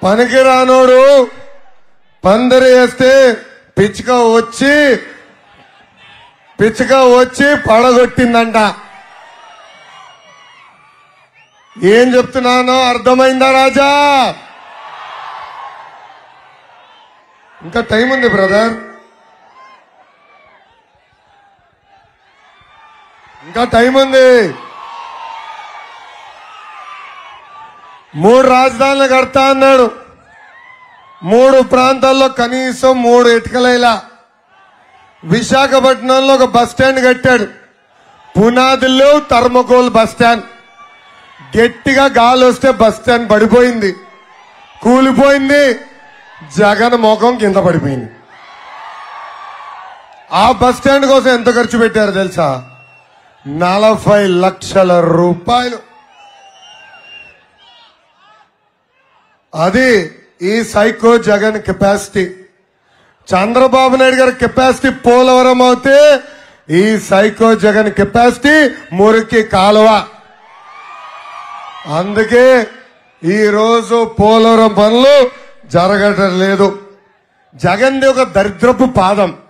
పనికిరానోడు పందిరి వేస్తే పిచ్చుక వచ్చి పడగొట్టిందంట. ఏం చెప్తున్నానో అర్థమైందా రాజా? ఇంకా టైం ఉంది బ్రదర్, ఇంకా టైం ఉంది. 3 రాజధానులు కడతా అన్నాడు. 3 ప్రాంతాల్లో కనీసం 3 ఇటుకలైలా. విశాఖపట్నంలో ఒక బస్ స్టాండ్ కట్టాడు. పునాదుల్లో థర్మకోల్ బస్ స్టాండ్. గట్టిగా గాలి వస్తే బస్ స్టాండ్ పడిపోయింది, కూలిపోయింది. జగన్ ముఖం కింద పడిపోయింది. ఆ బస్ స్టాండ్ కోసం ఎంత ఖర్చు పెట్టారు తెలుసా? 40 లక్షల రూపాయలు. అది ఈ సైకో జగన్ కెపాసిటీ. చంద్రబాబు నాయుడు గారి కెపాసిటీ పోలవరం అవుతే, ఈ సైకో జగన్ కెపాసిటీ మురికి కాలువ. అందుకే ఈ రోజు పోలవరం పనులు జరగటం లేదు. జగన్ది ఒక దరిద్రపు పాదం.